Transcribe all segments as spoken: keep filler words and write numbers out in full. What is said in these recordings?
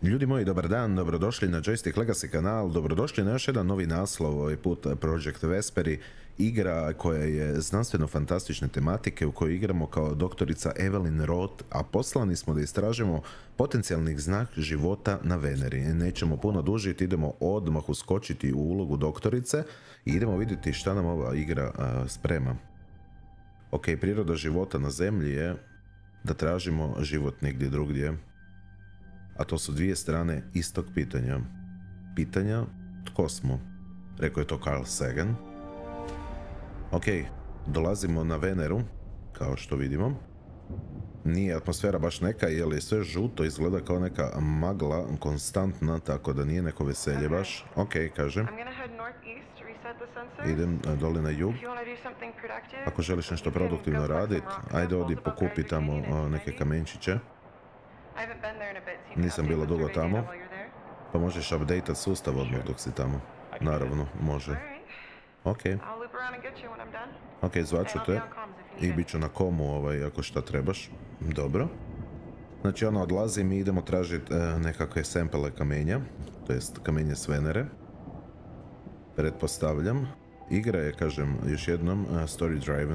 Ljudi moji, dobar dan, dobrodošli na Joystick Legacy kanal, dobrodošli na još jedan novi naslov, ovaj put Project Vesperi, igra koja je znanstveno-fantastične tematike u kojoj igramo kao doktorica Evelyn Roth, a poslani smo da istražimo potencijalni znak života na Veneri. Nećemo puno dužiti, idemo odmah uskočiti u ulogu doktorice i idemo vidjeti šta nam ova igra a, sprema. Ok, priroda života na Zemlji je da tražimo život negdje drugdje. A to su dvije strane istog pitanja. Pitanja tko smo? Rekao je to Carl Sagan. Ok, dolazimo na Veneru, kao što vidimo. Nije atmosfera baš neka, jer je sve žuto, izgleda kao neka magla, konstantna, tako da nije neko veselje baš. Ok, kažem. Idem doli na jug. Ako želiš nešto produktivno raditi, ajde odi pokupi tamo neke kamenčiće. Nisam bila dugo tamo, pa možeš update sustav odmah dok si tamo. Naravno, može. Ok. Ok, zvaću te i bit ću na komu ovaj, ako šta trebaš. Dobro. Znači ono, odlazim i idemo tražiti e, nekakve sample kamenja, to jest kamenje s Venere. Pretpostavljam. Igra je, kažem, još jednom uh, story driven.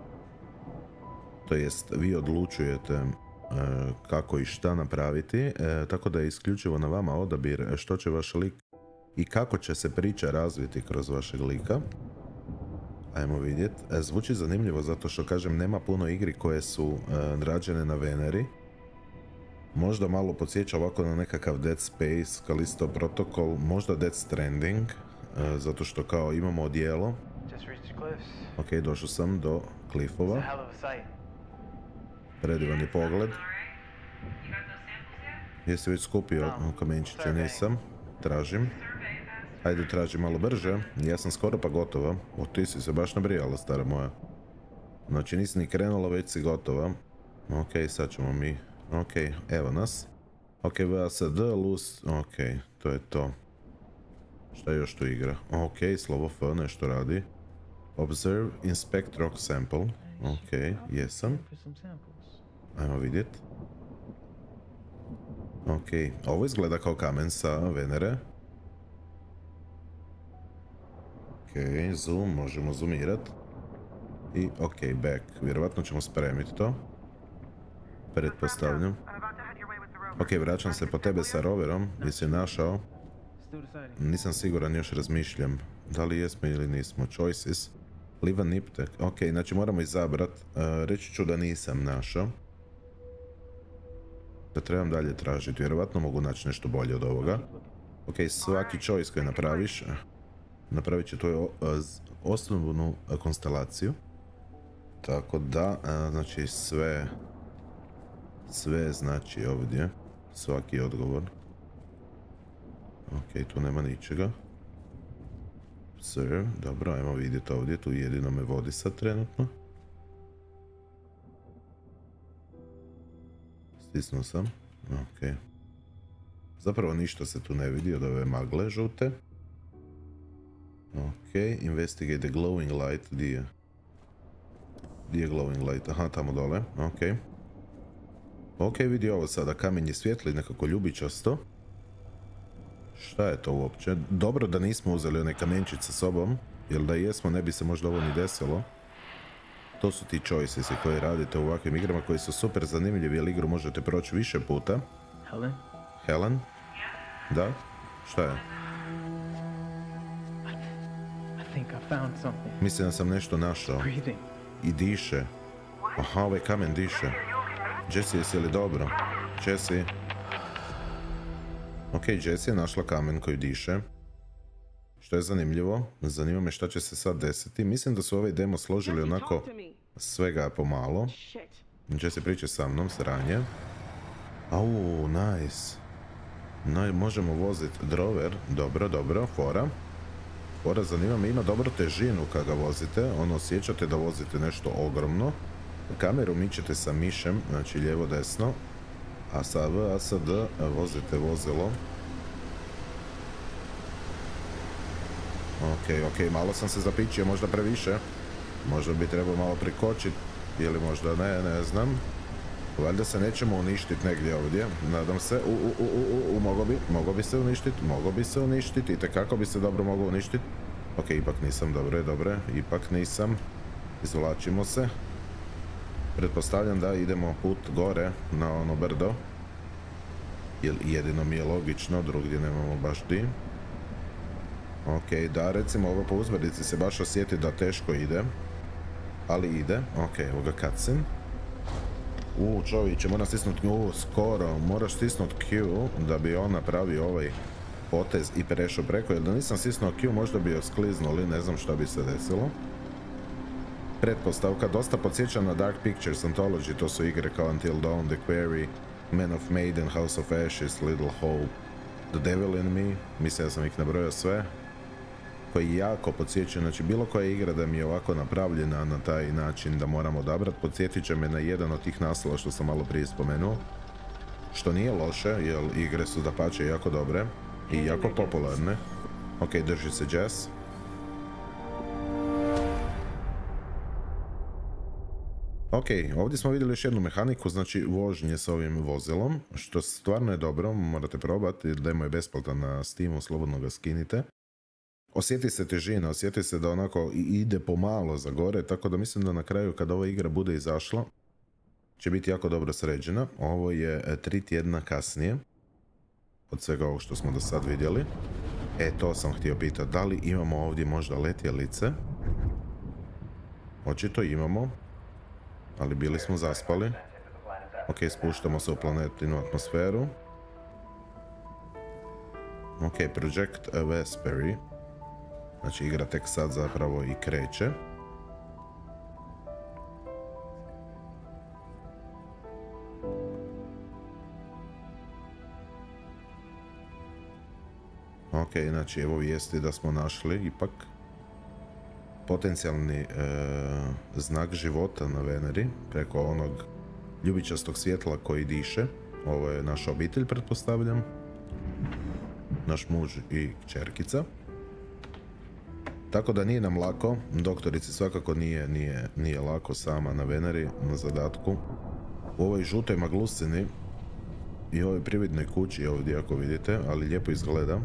To jest, vi odlučujete kako i šta napraviti, e, tako da je isključivo na vama odabir što će vaš lik i kako će se priča razviti kroz vašeg lika. Ajmo vidjeti. E, zvuči zanimljivo zato što, kažem, nema puno igri koje su e, rađene na Veneri. Možda malo podsjeća ovako na nekakav Dead Space, Callisto Protocol, možda Death Stranding, e, zato što kao imamo odijelo. Ok, došao sam do klifova. Predivan je pogled. Jesi već skupio kamenčiće? Nisam. Tražim. Ajde, tražim malo brže. Ja sam skoro pa gotova. O, ti si se baš nabrijala, stara moja. Znači nisi ni krenula, već si gotova. Ok, sad ćemo mi. Ok, evo nas. Ok, V A S D, lus. Ok, to je to. Šta još tu igra? Ok, slovo F nešto radi. Observe, inspect rock sample. Ok, jesam. Ajmo vidjet. Ok, ovo izgleda kao kamen sa Venere. Ok, zoom, možemo zoomirat. I ok, back. Vjerovatno ćemo spremiti to. Pretpostavljam. Ok, vraćam se po tebe sa roverom. Jesi našao? Nisam siguran, još razmišljam. Da li jesmo ili nismo? Choices. Live a niptek. Ok, znači moramo izabrat. Uh, reći ću da nisam našao. Da trebam dalje tražiti. Vjerovatno mogu naći nešto bolje od ovoga. Ok, svaki choice koji napraviš, napravit će tvoju osnovnu konstelaciju. Tako da, znači sve, sve znači ovdje. Svaki odgovor. Ok, tu nema ničega. Sir, dobro, ajmo vidjeti ovdje. Tu jedino me vodi sad trenutno. Stisnuo sam. Ok. Zapravo ništa se tu ne vidi od ove magle žute. Ok, investigate the glowing light. Di je? Di je glowing light? Aha, tamo dole. Ok. Ok, vidi ovo sada. Kamen je svijetli, nekako ljubičasto. Šta je to uopće? Dobro da nismo uzeli one kamenčić sa sobom, jer da jesmo ne bi se možda ovo ni desilo. To su ti choices koji radite u ovakvim igrama koji su super zanimljivi, jer igru možete proći više puta. Helen? Helen? Da? Šta je? Mislim da sam nešto našao. I diše. Aha, ovaj kamen diše. Jessie, jesi li dobro? Jessie? Ok, Jessie je našla kamen koji diše. Što je zanimljivo. Zanima me šta će se sad desiti. Mislim da su ovaj demo složili onako svega pomalo. Jessie priča sa mnom, sranje. Au, nice. No, možemo voziti drover. Dobro, dobro, fora. Fora, zanima me, ima dobro težinu kada ga vozite. Ono, osjećate da vozite nešto ogromno. Kameru mičete sa mišem, znači lijevo desno. A sa V A S D vozite vozilo. Ok, ok, malo sam se zapičio, možda previše. Možda bi trebao malo prikočiti. Ili možda ne, ne znam. Valjda se nećemo uništiti negdje ovdje. Nadam se. U, u, u, u, u, mogo mogo bi, mogo bi se uništiti, mogo bi se uništiti, itekako bi se dobro moglo uništiti. Ok, ipak nisam, dobro je, dobro je, ipak nisam. Izvlačimo se. Pretpostavljam da idemo put gore na ono brdo. Jer jedino mi je logično, drugdje nemamo baš di. Ok, da, recimo ovo po uzbrdici se baš osjeti da teško ide. Ali ide, ok, evo ga cutscene. U, čovječe, moram stisnuti, u, skoro, moraš stisnuti Q da bi on napravio ovaj potez i prešao preko, jer da nisam stisnuo Q možda bi oskliznuli, ne znam šta bi se desilo. Pretpostavka dosta podsjeća na Dark Pictures Anthology, to su igre kao Until Dawn, The Quarry, Man of Maiden, House of Ashes, Little Hope, The Devil in Me, mislim da sam ih nabrojao sve, koji jako podsjećaju, znači bilo koja igra da mi je ovako napravljena na taj način da moram odabrati, podsjetit će me na jedan od tih naslova što sam malo prije spomenuo, što nije loše, jer igre su dapače jako dobre i jako popularne. Ok, drži se Jazz. Ok, ovdje smo vidjeli još jednu mehaniku, znači vožnje s ovim vozilom, što stvarno je dobro, morate probati, demo je besplatan na Steamu, slobodno ga skinite. Osjeti se težina, osjeti se da onako ide pomalo za gore, tako da mislim da na kraju kad ova igra bude izašla, će biti jako dobro sređena. Ovo je tri tjedna kasnije, od svega ovog što smo do sad vidjeli. E, to sam htio pitati, da li imamo ovdje možda letjelice? Očito imamo. Ali bili smo zaspali. Ok, spuštamo se u planetinu atmosferu. Ok, Project Vespery. Znači igra tek sad zapravo i kreće. Ok, znači evo vijesti da smo našli ipak potencijalni e, znak života na Veneri preko onog ljubičastog svjetla koji diše. Ovo je naša obitelj, pretpostavljam. Naš muž i kćerkica. Tako da nije nam lako. Doktorici svakako nije, nije, nije lako sama na Veneri, na zadatku. U ovoj žutoj maglusini i ovoj prividnoj kući ovdje ako vidite, ali lijepo izgleda.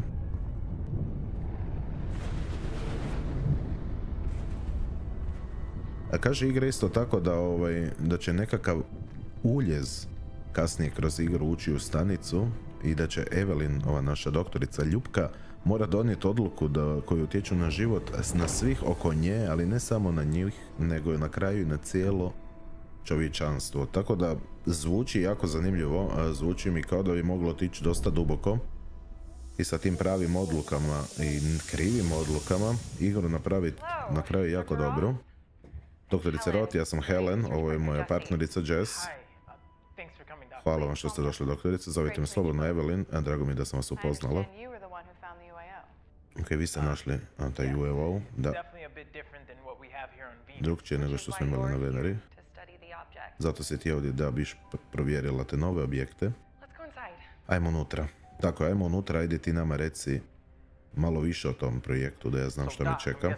A kaže igra isto tako da, ovaj, da će nekakav uljez kasnije kroz igru ući u stanicu i da će Evelyn, ova naša doktorica Ljupka, mora donijeti odluku da, koju utječu na život na svih oko nje, ali ne samo na njih, nego na kraju i na cijelo čovječanstvo. Tako da zvuči jako zanimljivo, zvuči mi kao da bi moglo otići dosta duboko i sa tim pravim odlukama i krivim odlukama igru napraviti na kraju jako dobro. Doktorice Roth, ja sam Helen, ovo je moja partnerica Jess. Hvala vam što ste došli, doktorice, zovite me slobodno Evelyn, a drago mi je da sam vas upoznala. Ok, vi ste našli a, taj U F O, da. Drugčije nego što smo imali na Veneri. Zato si ti ovdje da biš provjerila te nove objekte. Ajmo unutra. Tako, ajmo unutra, ajde ti nama reci malo više o tom projektu, da ja znam što me čeka.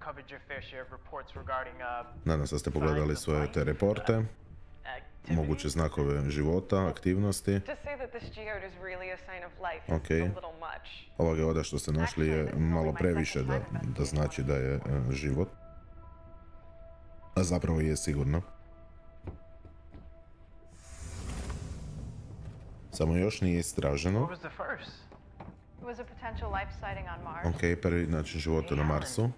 Nadam se da ste pogledali svoje te reporte, moguće znakove života, aktivnosti. Ok. Ova geoda što ste našli je malo previše da, da znači da je uh, život. A zapravo je sigurno. Samo još nije istraženo. Ok, prvi način života na Marsu.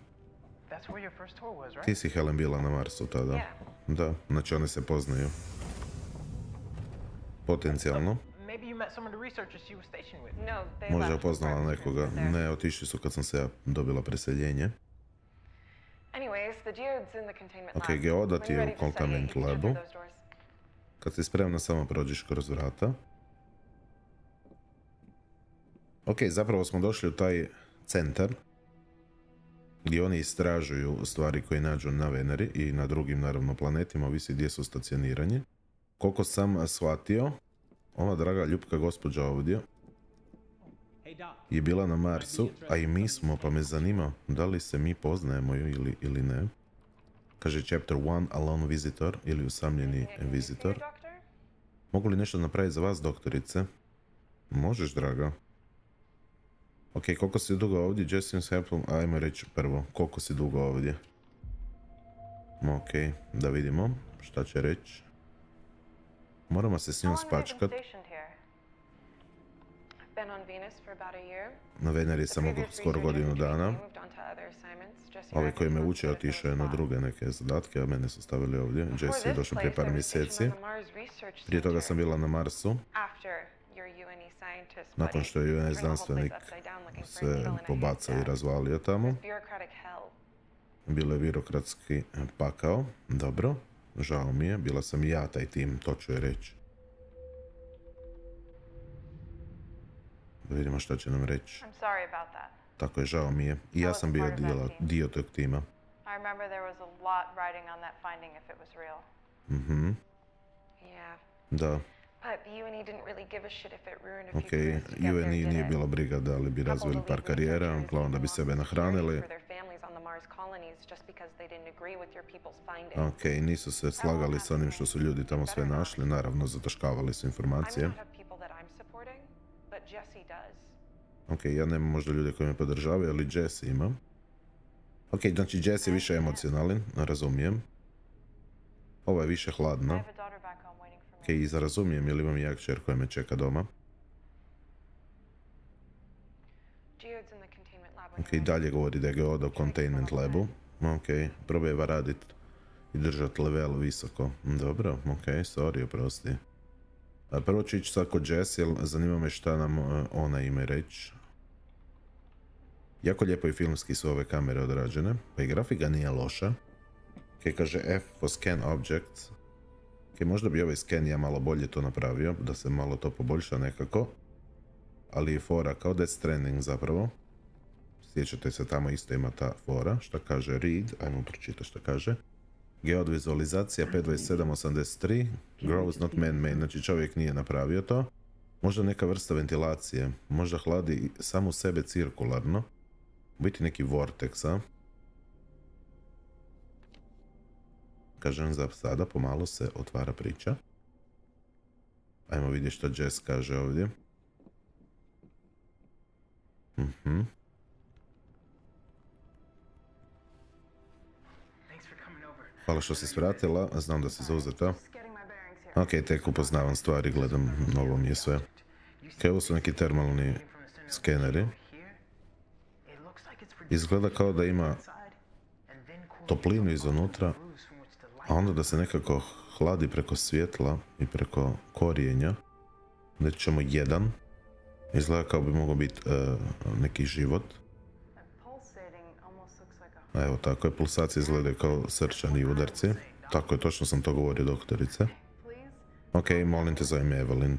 Ti si Helen bila na Marsu tada. Da, znači one se poznaju. Potencijalno. Možda je upoznala nekoga. Ne, otišli su kad sam se ja dobila preseljenje. Ok, geodat je u Containment Labu. Kad si spremna, samo prođeš kroz vrata. Ok, zapravo smo došli u taj centar gdje oni istražuju stvari koje nađu na Veneri i na drugim, naravno, planetima, ovisi gdje su stacionirani. Koliko sam shvatio, ova draga ljupka gospođa ovdje je bila na Marsu, a i mi smo, pa me zanima da li se mi poznajemo ili, ili ne. Kaže chapter one, alone visitor ili usamljeni visitor. Mogu li nešto napraviti za vas, doktorice? Možeš, draga. Ok, koliko si dugo ovdje? Justin's Apple, ajmo reći prvo, koliko si dugo ovdje? Ok, da vidimo šta će reći. Moramo se s njom spačkat. Na Veneri sam mogu skoro godinu dana. Ovi koji me uče otišao je na druge neke zadatke, a mene su stavili ovdje. Jesse je došao prije par mjeseci. Prije toga sam bila na Marsu. Nakon što je U N znanstvenik se pobacao i razvalio tamo. Bilo je birokratski pakao. Dobro, žao mi je. Bila sam i ja taj tim, to ću je reći. Da vidimo šta će nam reći. Tako je, žao mi je. I ja sam bio dio, dio tog tima. Mhm. Da. Ok, U N E nije bila briga da li bi razvili par karijera, uglavnom da bi sebe nahranili. Ok, nisu se slagali s onim što su ljudi tamo sve našli, naravno zataškavali su informacije. Ok, ja nemam možda ljude koji me podržavaju, ali Jesse ima. Ok, znači Jesse je više emocionalan, razumijem. Ova je više hladna. Ok, i zarazumijem jer imam jak čer koja me čeka doma. Ok, dalje govori da je Geoda u containment labu. Ok, probajeva radit i držat level visoko. Dobro, ok, sorry, oprosti. A prvo ću ići sad kod Jess, jer zanima me šta nam ona ima reći. Jako lijepo i filmski su ove kamere odrađene, pa i grafika nije loša. Ok, kaže F for scan objects. Ok, možda bi ovaj scan ja malo bolje to napravio, da se malo to poboljša nekako. Ali je fora kao Death Stranding zapravo. Sjećate se, tamo isto ima ta fora. Šta kaže read, ajmo pročitati šta kaže. Geod vizualizacija pet dvadeset sedam osamdeset tri. Grows not man-made, znači čovjek nije napravio to. Možda neka vrsta ventilacije. Možda hladi samu sebe cirkularno. Biti neki vortex, a? Kažem, za sada pomalo se otvara priča. Ajmo vidjeti što Jess kaže ovdje. Mhm. Hvala što si svratila, znam da si zauzeta. Ok, tek upoznavam stvari, gledam, novo mi je sve. Ok, ovo su neki termalni skeneri. Izgleda kao da ima toplinu izonutra, a onda da se nekako hladi preko svjetla i preko korijenja. Da ćemo jedan. Izgleda kao bi mogao biti uh, neki život. A evo tako je, pulsacije izgledaju kao srčani udarci. Tako je, točno sam to govorio doktorice. Ok, molim te, zovem Evelyn.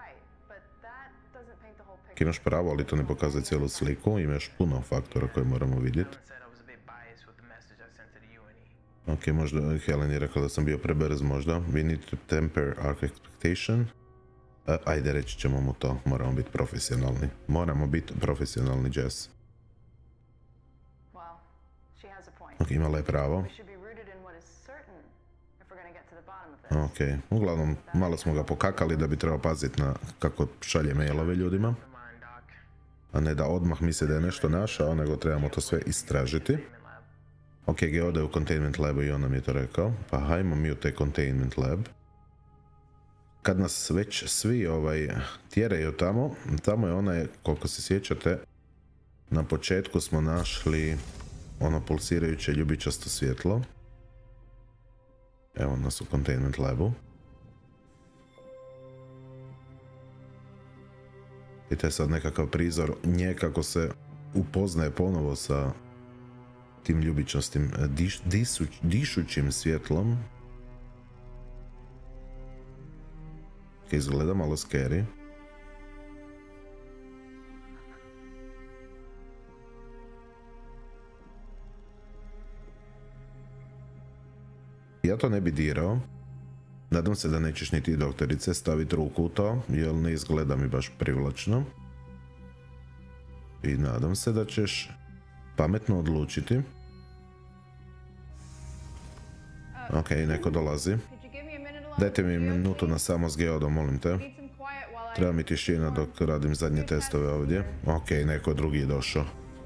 Imaš pravo, ali to ne pokazuje cijelu sliku, ima još puno faktora koje moramo vidjeti. Ok, možda Helen je rekla da sam bio prebrz možda. We need to temper our expectation. Uh, ajde, reći ćemo mu to, moramo biti profesionalni. Moramo biti profesionalni, Jess. Ok, imala je pravo. Ok, uglavnom, malo smo ga pokakali da bi trebao paziti na kako šalje mailove ljudima. A ne da odmah misli da je nešto našao, nego trebamo to sve istražiti. Ok, Geoda je u containment labu i on nam je to rekao. Pa hajmo mi u taj containment lab. Kad nas već svi ovaj, tjeraju tamo, tamo je onaj, koliko se sjećate, na početku smo našli ono pulsirajuće ljubičasto svjetlo. Evo nas u containment labu. I to je sad nekakav prizor nje kako se upoznaje ponovo sa tim ljubičastim diš, disu, dišućim svjetlom. Izgleda malo scary. Ja to ne bi dirao. Nadam se da nećeš ni ti, doktorice, staviti ruku u to, jer ne izgleda mi baš privlačno. I nadam se da ćeš pametno odlučiti. Ok, neko dolazi. Dajte mi minutu na samo s Geodom, molim te. Treba mi tišina dok radim zadnje testove ovdje. Ok, neko drugi je došao.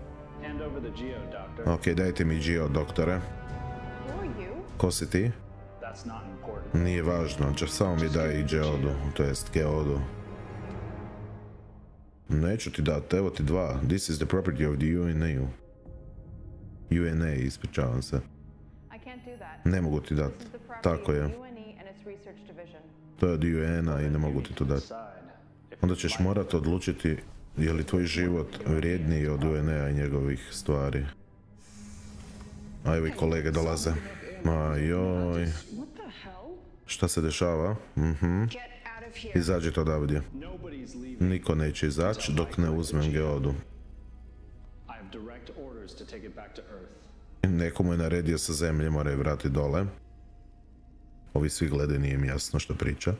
Ok, dajte mi Geo, doktore. Ko si ti? Nije važno, čak samo mi daj i Geodu, to jest Geodu. Neću ti dati, evo ti dva. This is the property of the U N A. U N A, ispričavam se. Ne mogu ti dati. Tako je. To je od U N A i ne mogu ti to dati. Onda ćeš morat odlučiti je li tvoj život vrijedniji od U N A i njegovih stvari. A evo i kolege dolaze. Ajoj. Šta se dešava? Mhm. Izađite odavdje. Niko neće izaći dok ne uzmem Geodu. Neko mu je naredio sa zemlje, mora je vratiti dole. Ovi svi gledaju, nije mi jasno što priča.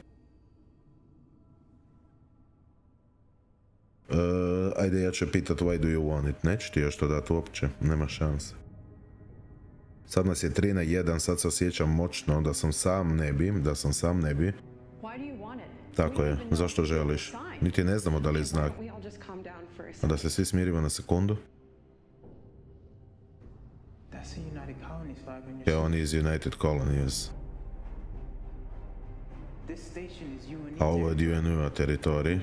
Uh, ajde, ja ću pitat why do you want it. Neću ti još to dati uopće, nema šanse. Sad nas je tri na jedan, sad se osjećam moćno, da sam sam ne bi, da sam sam ne bi. Tako je, zašto želiš? Niti ne znamo da li je znak. A da se svi smirimo na sekundu? Ja, on iz United Colonies. A ovo je dio U N A teritorij.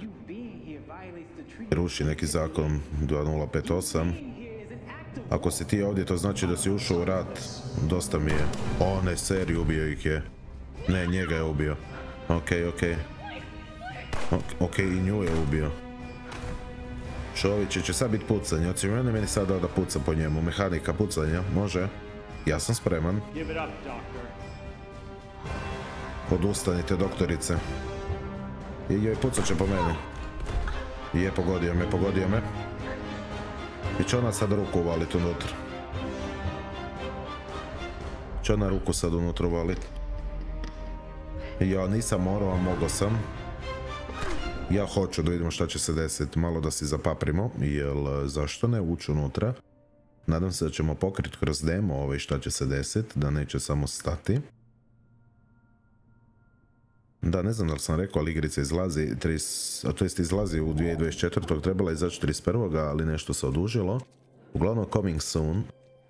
Ruši neki zakon dva nula pet osam. Ako si ti ovdje, to znači da si ušao u rat. Dosta mi je. O, ne, seriju ubio ih je. Ne, njega je ubio. Okej, okay, okej. Okay. Okej, okay, i nju je ubio. Čovječe, će sad biti pucanje. Oci meni meni sad dao da puca po njemu. Mehanika pucanja, može? Ja sam spreman. Odustanite, doktorice. I joj, pucat će po meni. Je, pogodio me, pogodio me. I će ona sad ruku uvalit unutra. Će ona ruku sad unutra uvalit. Ja nisam morao, a mogao sam. Ja hoću da vidimo šta će se desiti. Malo da si zapaprimo, jel zašto ne ući unutra. Nadam se da ćemo pokriti kroz demo ovaj šta će se desiti, da neće samo stati. Da, ne znam da li sam rekao, ali igrica izlazi, to jest izlazi u dvije tisuće dvadeset četvrtog trebala izaći trideset prvog ali nešto se odužilo. Uglavnom, coming soon.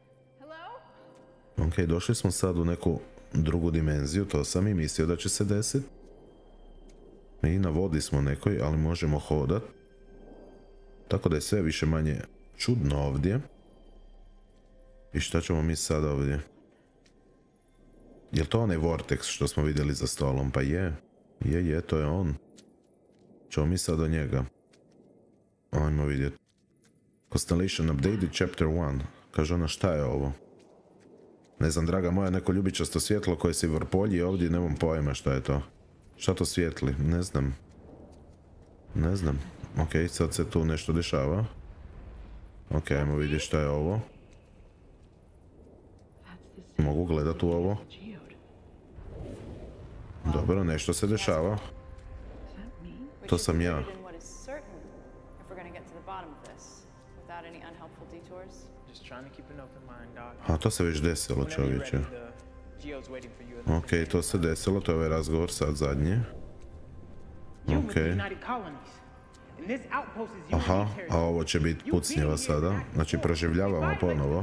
Ok, došli smo sad u neku drugu dimenziju, to sam i mislio da će se desiti. I na vodi smo nekoj, ali možemo hodat. Tako da je sve više manje čudno ovdje. I šta ćemo mi sad ovdje? Jel to onaj Vortex što smo vidjeli za stolom? Pa je. Je, je, to je on. Ćemo mi sad do njega. Ajmo vidjeti. Constellation Updated Chapter one. Kaže ona, šta je ovo? Ne znam, draga moja, neko ljubičasto svjetlo koje se vrpolji ovdje, nemam pojma šta je to. Šta to svijetli? Ne znam. Ne znam. Ok, sad se tu nešto dešava. Ok, ajmo vidjeti šta je ovo. Mogu gledat u ovo. Dobro, nešto se dešava. To sam ja. A to se već desilo, čovječe. Ok, to se desilo, to je ovaj razgovor sad zadnji. Ok. Aha, a ovo će biti pucnjeva sada. Znači, proživljavamo ponovo.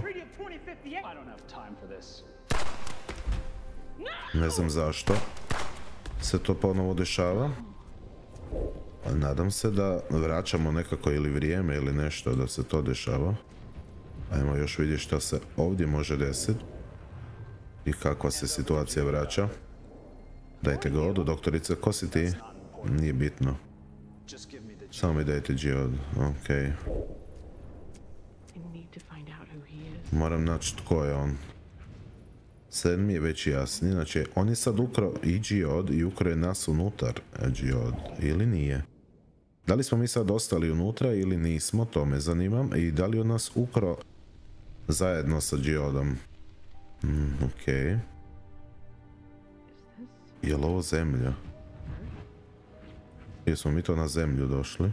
Ne znam zašto se to ponovo dešava. Nadam se da vraćamo nekako ili vrijeme ili nešto da se to dešava. Ajmo još vidjeti šta se ovdje može desiti. I kakva se situacija vraća. Dajte ga odu, doktorice, ko si ti? Nije bitno. Samo mi dajte Geod, ok. Moram naći tko je on. Sad mi je već jasni, znači on je sad ukro i Geod i ukro je nas unutar Geod, ili nije? Da li smo mi sad ostali unutra ili nismo, to me zanima. I da li on nas ukro zajedno sa Geodom? Mm, ok. Je li ovo zemlja? Jesmo mi to na zemlju došli?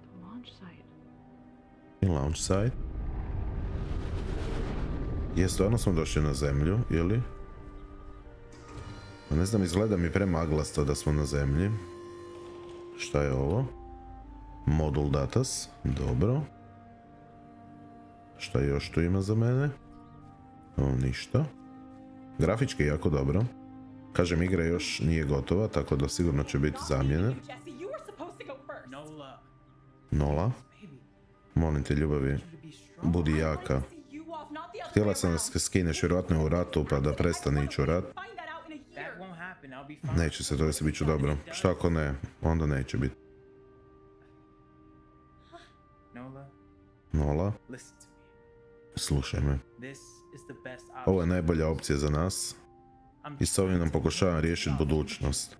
I launch site? Je, stvarno smo došli na zemlju, ili? Ne znam, izgleda mi premaglasto da smo na zemlji. Šta je ovo? Modul datas, dobro. Šta još tu ima za mene? O, ništa. Grafički jako dobro. Kažem, igra još nije gotova, tako da sigurno će biti zamjene. Nola. Molim te, ljubavi, budi jaka. Htjela sam da se skineš vjerojatno u ratu, pa da prestane ići u rat. Neće se to da se bit ću dobro. Šta ako ne, onda neće biti. Nola. Slušaj me. Ovo je najbolja opcija za nas. I s ovim nam pokušavam riješiti budućnost.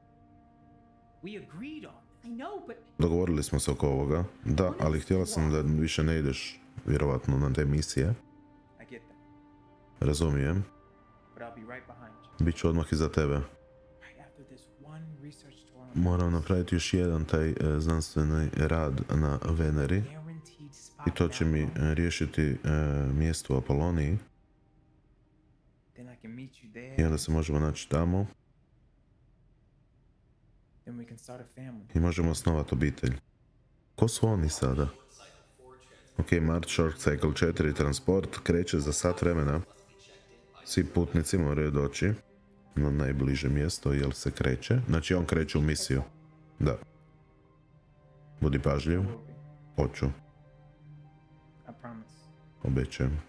Dogovorili smo se oko ovoga. Da, ali htjela sam da više ne ideš vjerovatno na te misije. Razumijem. Biću odmah iza tebe. Moram napraviti još jedan taj e, znanstveni rad na Veneri. I to će mi riješiti e, mjesto u Apoloniji. I onda se možemo naći tamo. I možemo osnovati obitelj. Ko su oni sada? Ok, Mars Short Cycle četiri transport kreće za sat vremena. Svi putnici moraju doći na najbliže mjesto, jel se kreće. Znači on kreće u misiju. Da. Budi pažljiv. Hoću. Obećajem.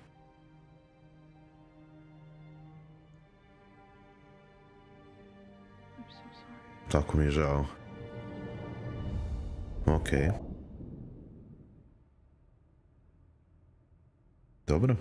Tako mi je žao. Ok. Dobro.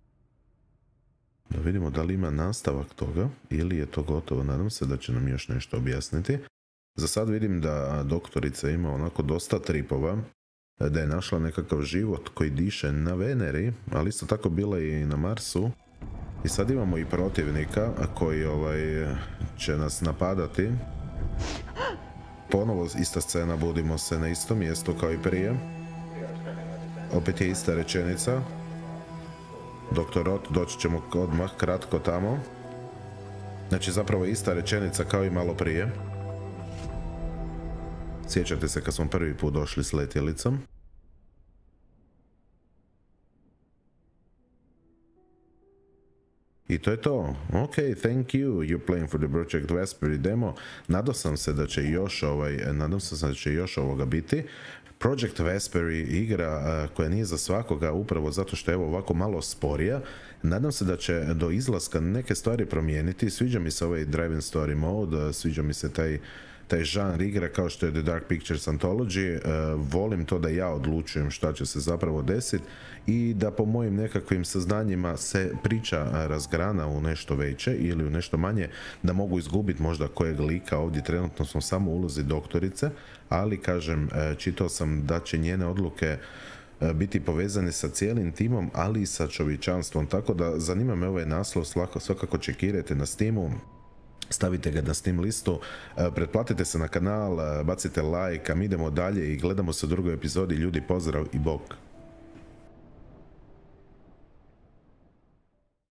Da vidimo da li ima nastavak toga ili je to gotovo. Nadam se da će nam još nešto objasniti. Za sad vidim da doktorica ima onako dosta tripova. Da je našla nekakav život koji diše na Veneri, ali isto tako bila i na Marsu. I sad imamo i protivnika koji ovaj, će nas napadati. Ponovo ista scena, budimo se na istom mjestu kao i prije. Opet je ista rečenica. doktor Roth, doći ćemo odmah kratko tamo. Znači zapravo ista rečenica kao i malo prije. Sjećate se kad smo prvi put došli s letjelicom. I to je to. Ok, thank you. You're playing for the Project Vesperi demo. Nadao sam se da će još ovaj, nadam se da će još ovoga biti. Project Vesperi igra uh, koja nije za svakoga upravo zato što je evo ovako malo sporija. Nadam se da će do izlaska neke stvari promijeniti. Sviđa mi se ovaj Drive-in Story mode, sviđa mi se taj taj žanr igre kao što je The Dark Pictures Anthology. Uh, volim to da ja odlučujem šta će se zapravo desiti i da po mojim nekakvim saznanjima se priča razgrana u nešto veće ili u nešto manje, da mogu izgubiti možda kojeg lika. Ovdje trenutno smo samo u ulozi doktorice, ali kažem, uh, čitao sam da će njene odluke uh, biti povezane sa cijelim timom, ali i sa čovječanstvom, tako da zanima me ovaj naslov, svakako čekirajte na Steamu. Stavite ga na Steam listu, pretplatite se na kanal, bacite like, a mi idemo dalje i gledamo se u drugoj epizodi. Ljudi, pozdrav i bok!